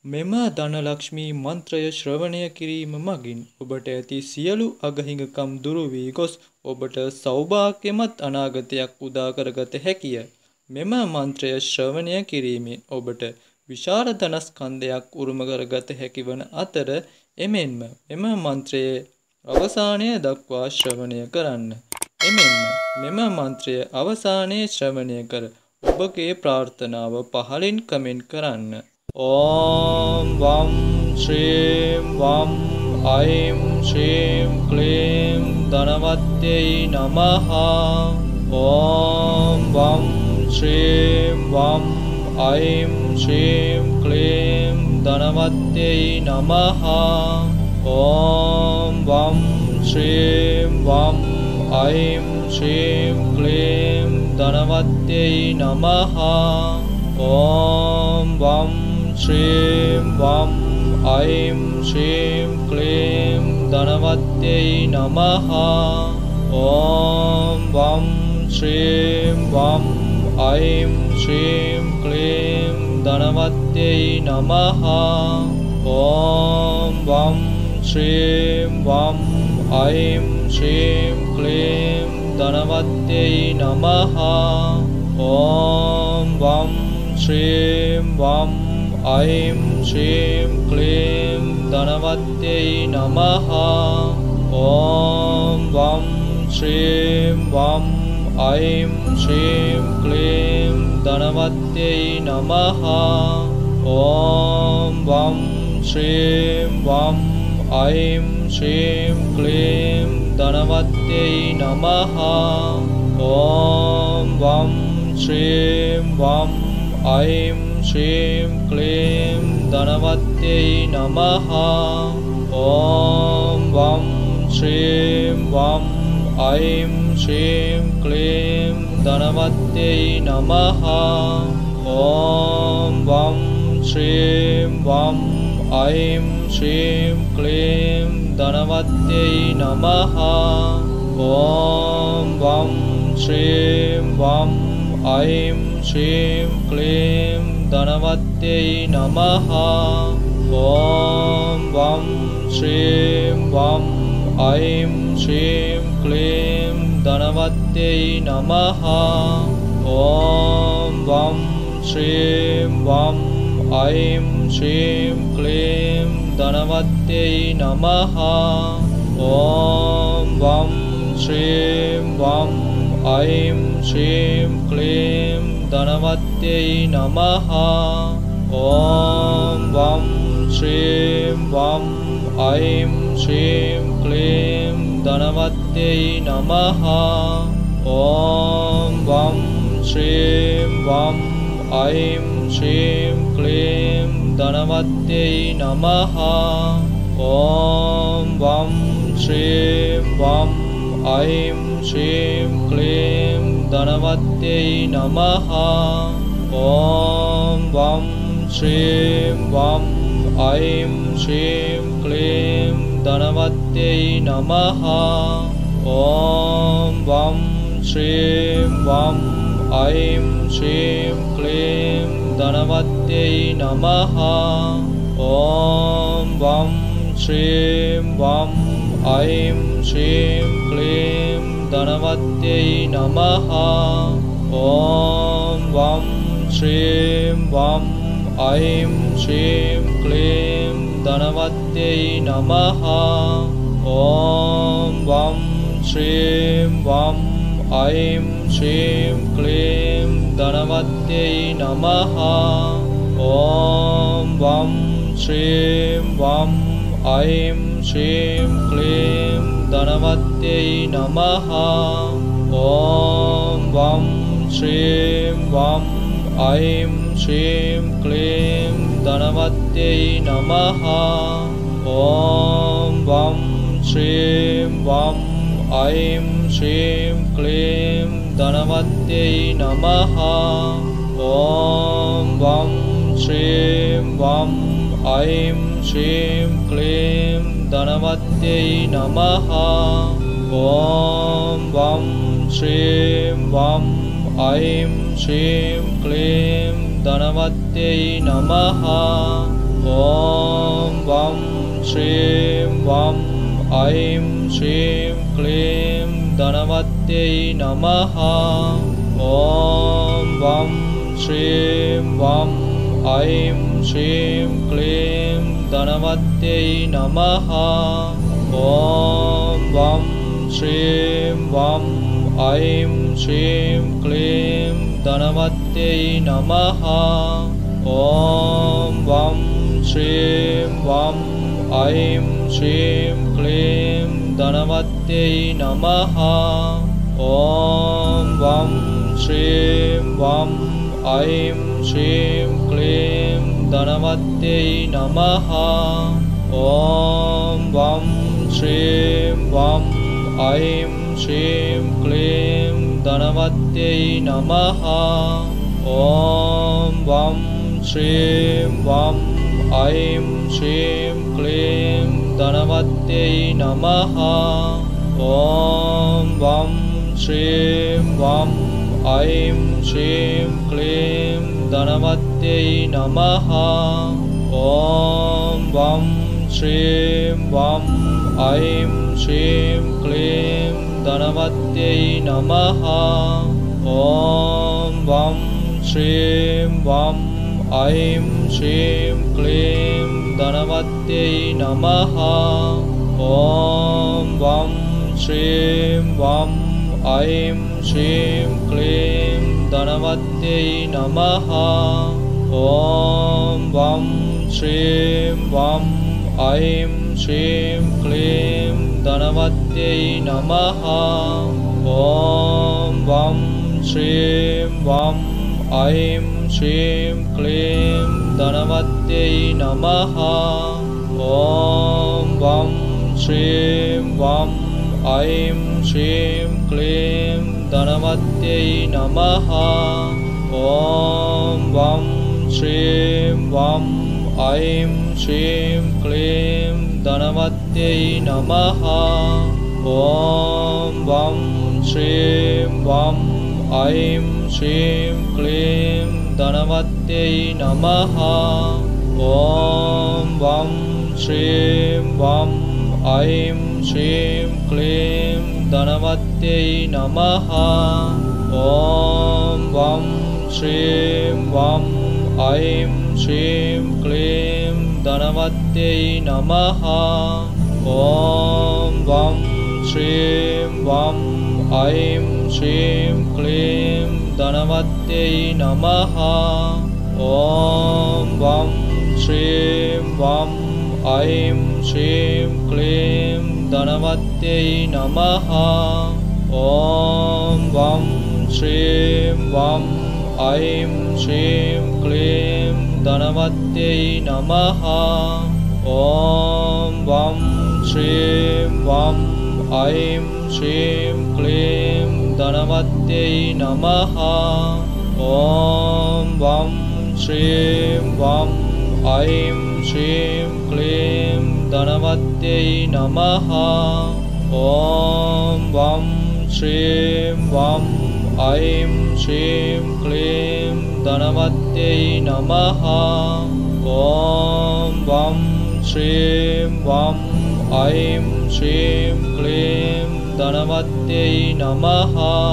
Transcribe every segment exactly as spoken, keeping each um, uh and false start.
මෙම ධනලක්ෂ්මී මන්ත්‍රය ශ්‍රවණය කිරීම මගින් ඔබට ඇති සියලු අගහිඟකම් දුරු වී ගොස් ඔබට සෞභාග්‍යමත් අනාගතයක් උදා කරගත හැකිය. මෙම මන්ත්‍රය ශ්‍රවණය කිරීමෙන් ඔබට විශාල ධනස්කන්ධයක් උරුම කරගත හැකි වන අතර එමෙන්ම මෙම මන්ත්‍රයේ අවසානය දක්වා ශ්‍රවණය කරන්න. එමෙන්ම මෙම මන්ත්‍රය අවසානයේ ශ්‍රවණය කර ඔබගේ ප්‍රාර්ථනාව පහලින් කමෙන්ට් කරන්න. ඕම් වම් ශ්‍රීම් වම් අයිම් ශ්‍රීම් ක්ලීම් ධනවත්यै නමः. ඕම් වම් ශ්‍රීම් වම් අයිම් ශ්‍රීම් ක්ලීම් ධනවත්यै නමः. ඕම් වම් ශ්‍රීම් වම් අයිම් ශ්‍රීම් ක්ලීම් ධනවත්यै නමः. ඕම් වම් ශ්‍රීම් වම් අයිම් ශ්‍රීම් ක්ලීම් ධනවත්यै නමः. ඕම් වම් ශ්‍රීම් වම් අයිම් ශ්‍රීම් ක්ලීම් ධනවත්यै නමः. ඕම් වම් ශ්‍රීම් වම් අයිම් ශ්‍රීම් ක්ලීම් ධනවත්यै නමः. ඕම් වම් ශ්‍රීම් වම් අයිම් ශ්‍රීම් ක්ලීම් ධනවත්यै නමः. ඕම් වම් ශ්‍රීම් වම් අයිම් ශ්‍රීම් ක්ලීම් ධනවත්यै නමः. ඕම් වම් ශ්‍රීම් වම් අයිම් ශ්‍රීම් ක්ලීම් ධනවත්यै නමः. ඕම් වම් ශ්‍රීම් වම් අයිම් ශ්‍රීම් ක්ලීම් ධනවත්यै නමः. ඕම් වම් ශ්‍රීම් වම් අයිම් ශ්‍රීම් ක්ලීම් ධනවත්यै නමः. ඕම් වම් ශ්‍රීම් වම් අයිම් ශ්‍රීම් ක්ලීම් ධනවත්यै නමः. ඕම් වම් ශ්‍රීම් වම් අයිම් ශ්‍රීම් ක්ලීම් ධනවත්यै නමः. ඕම් වම් ශ්‍රීම් වම් අයිම් ශ්‍රීම් ක්ලීම් ධනවත්यै නමः. ඕම් වම් ශ්‍රීම් වම් අයිම් ශ්‍රීම් ක්ලීම් ධනවත්यै නමः. ඕම් වම් ශ්‍රීම් වම් අයිම් ශ්‍රීම් ක්ලීම් ධනවත්यै නමः. ඕම් වම් ශ්‍රීම් වම් අයිම් ශ්‍රීම් ක්ලීම් ධනවත්यै නමः. ඕම් වම් ශ්‍රීම් වම් අයිම් ශ්‍රීම් ක්ලීම් ධනවත්यै නමः. ඕම් වම් ශ්‍රීම් වම් අයිම් ශ්‍රීම් ක්ලීම් ධනවත්यै නමः. ඕම් වම් ශ්‍රීම් වම් අයිම් ශ්‍රීම් ක්ලීම් ධනවත්यै නමः. ඕම් වම් ශ්‍රීම් වම් අයිම් ශ්‍රීම් ක්ලීම් ධනවත්यै නමः. ඕම් වම් ශ්‍රීම් වම් අයිම් ශ්‍රීම් ක්ලීම් ධනවත්यै නමः. ඕම් වම් ශ්‍රීම් වම් අයිම් ශ්‍රීම් ක්ලීම් ධනවත්यै නමः. ඕම් වම් ශ්‍රීම් වම් අයිම් ශ්‍රීම් ක්ලීම් ධනවත්यै නමः. ඕම් වම් ශ්‍රීම් වම් අයිම් ශ්‍රීම් ක්ලීම් ධනවත්यै නමः. ඕම් වම් ශ්‍රීම් වම් අයිම් ශ්‍රීම් ක්ලීම් ධනවත්यै නමः. ඕම් වම් ශ්‍රීම් වම් අයිම් ශ්‍රීම් ක්ලීම් ධනවත්यै නමः. ඕම් වම් ශ්‍රීම් වම් අයිම් ශ්‍රීම් ක්ලීම් ධනවත්यै නමः. ඕම් වම් ශ්‍රීම් වම් අයිම් ශ්‍රීම් ක්ලීම් ධනවත්यै නමः. ॐ वं श्रीं वं ऐं श्रीं क्लीं धनवत्यै नमः। ॐ वं श्रीं वं ऐं श्रीं क्लीं धनवत्यै नमः। ॐ वं श्रीं वं ऐं श्रीं क्लीं धनवत्यै नमः। ॐ वं श्रीं वं ऐं श्रीं क्लीं धनवत्यै नमः। ॐ वं श्रीं वं ऐं श्रीं क्लीं धनवत्यै नमः। ॐ वं श्रीं वं ऐं श्रीं क्लीं धनवत्यै नमः। ॐ वं श्रीं वं ऐं श्रीं क्लीं धनवत्यै नमः। ॐ वं श्रीं वं ऐं श्रीं क्लीं धनवत्यै नमः। ॐ वं श्रीं वं ऐं श्रीं क्लीं धनवत्यै नमः। ॐ वं श्रीं वं ऐं श्रीं क्लीं धनवत्यै नमः। ॐ वं श्रीं वं ऐं श्रीं क्लीं धनवत्यै नमः। ॐ वं श्रीं वं ऐं श्रीं क्लीं धनवत्यै नमः। ॐ वं श्रीं वं ऐं श्रीं क्लीं धनवत्यै नमः। ॐ वं श्रीं वं ऐं श्रीं क्लीं धनवत्यै नमः। ॐ वं श्रीं वं ऐं श्रीं क्लीं धनवत्यै नमः। ॐ वं श्रीं वं ऐं श्रीं क्लीं धनवत्यै नमः। ॐ वं श्रीं वं ऐं श्रीं क्लीं धनवत्यै नमः। ॐ वं श्रीं वं ऐं श्रीं क्लीं धनवत्यै नमः। ॐ वं श्रीं वं ऐं श्रीं क्लीं धनवत्यै नमः। ॐ वं श्रीं वं ऐं श्रीं क्लीं धनवत्यै नमः। ॐ वं श्रीं वं ऐं श्रीं क्लीं धनवत्यै नमः। ॐ वं श्रीं वं ऐं श्रीं क्लीं धनवत्यै नमः। ॐ वं श्रीं वं ऐं श्रीं क्लीं धनवत्यै नमः। ॐ वं श्रीं वं ऐं श्रीं क्लीं धनवत्यै नमः। ॐ वं श्रीं वं ऐं श्रीं क्लीं धनवत्यै नमः।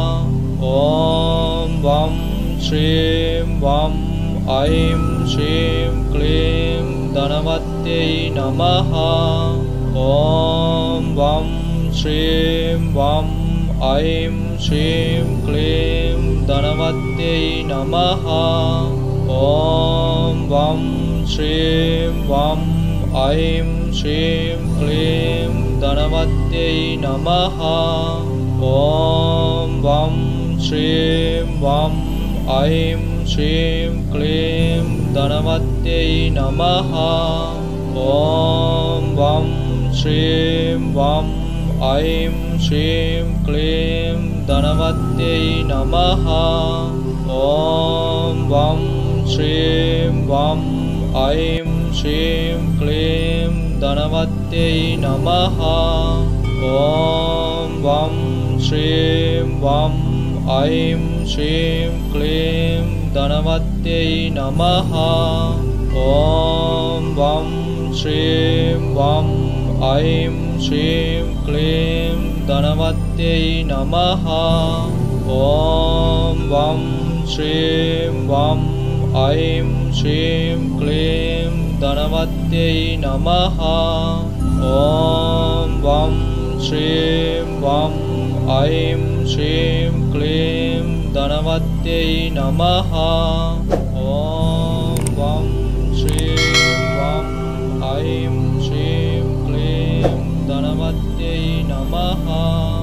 ॐ वं श्रीं वं ऐं श्रीं क्लीं धनवत्यै नमः। ॐ वं श्रीं वं ऐं श्रीं क्लीं धनवत्यै नमः। ॐ वं श्रीं वं ऐं श्रीं क्लीं धनवत्यै नमः। ॐ वं श्रीं वं ऐं श्रीं क्लीं धनवत्यै नमः। ॐ वं श्रीं वं ऐं श्रीं क्लीं धनवत्यै नमः। ॐ वं श्रीं वं ऐं श्रीं क्लीं धनवत्यै नमः। ॐ वं श्रीं वं ऐं श्रीं क्लीं धनवत्यै नमः। ॐ वं श्रीं वं ऐं श्रीं क्लीं धनवत्यै नमः। ॐ वं श्रीं वं ऐं श्रीं क्लीं धनवत्यै नमः। ॐ वं श्रीं वं ऐं श्रीं क्लीं धनवत्यै नमः। ॐ वं श्रीं वं ऐं श्रीं क्लीं धनवत्यै नमः।